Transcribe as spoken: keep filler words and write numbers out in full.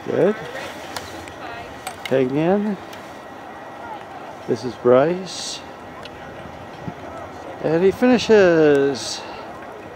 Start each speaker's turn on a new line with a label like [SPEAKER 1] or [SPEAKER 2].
[SPEAKER 1] Good. Hang in. This is Bryce. And he finishes.